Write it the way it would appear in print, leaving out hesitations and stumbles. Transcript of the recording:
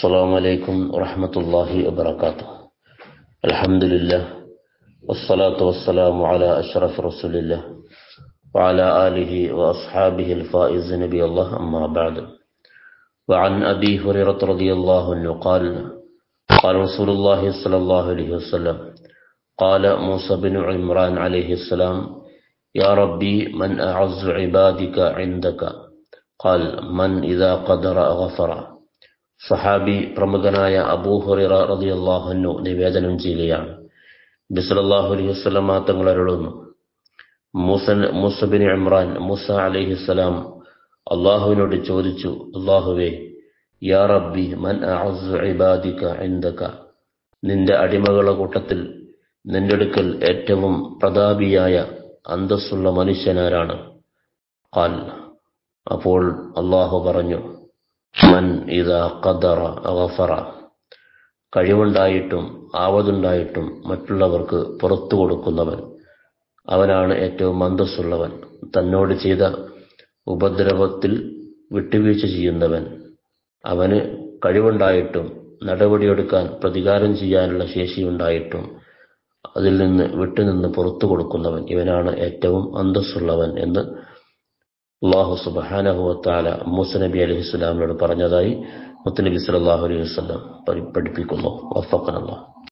السلام عليكم ورحمة الله وبركاته. الحمد لله والصلاة والسلام على أشرف رسول الله وعلى آله وأصحابه الفائز نبي الله أما بعد. وعن أبي هريرة رضي الله عنه قال قال رسول الله صلى الله عليه وسلم قال موسى بن عمران عليه السلام يا ربي من أعز عبادك عندك قال من إذا قدر غفر. സഹാബി പ്രമുഖനായ അബൂ ഹുറൈറ റളിയല്ലാഹു അൻഹു നിവേദനം ചെയ്യുകയാണ്, നബി സല്ലല്ലാഹു അലൈഹി വസല്ലം തങ്ങൾ അരുളുന്നു, മൂസ ബിൻ ഇമ്രാൻ മൂസ അലൈഹിസ്സലാം അല്ലാഹുവിനോട് ചോദിച്ചു, അല്ലാഹുവേ, യാ റബ്ബി മൻ അഅസ്സു ഇബാദിക ഇൻദക, നിന്റെ അടിമകളുടെ കൂട്ടത്തിൽ നിന്റെ അടുക്കൽ ഏറ്റവും പ്രതാപിയായ അന്തസ്സുള്ള മനുഷ്യനാരാണ്? ഖാൽ, അപ്പോൾ അല്ലാഹു പറഞ്ഞു, മൻ ഇദാ ഖദറ ഗഫറ, കഴിവുണ്ടായിട്ടും ആവതുണ്ടായിട്ടും മറ്റുള്ളവർക്ക് പുറത്തു കൊടുക്കുന്നവൻ, അവനാണ് ഏറ്റവും അന്തസ്സുള്ളവൻ. തന്നോട് ചെയ്ത ഉപദ്രവത്തിൽ വിട്ടുവീഴ്ച ചെയ്യുന്നവൻ, അവന് കഴിവുണ്ടായിട്ടും നടപടിയെടുക്കാൻ പ്രതികാരം ചെയ്യാനുള്ള ശേഷിയുണ്ടായിട്ടും അതിൽ നിന്ന് വിട്ടുനിന്ന് പുറത്തു കൊടുക്കുന്നവൻ, ഇവനാണ് ഏറ്റവും അന്തസ്സുള്ളവൻ എന്ന് അല്ലാഹു സുബ്ഹാനഹു വ തആല മൂസ നബി അലൈഹിസ്സലാമിനോട് പറഞ്ഞതായി മുത്തുനബി സല്ലല്ലാഹു അലൈഹി വസല്ലം പഠിപ്പിക്കുന്നു. വഫഖനല്ലാഹ്.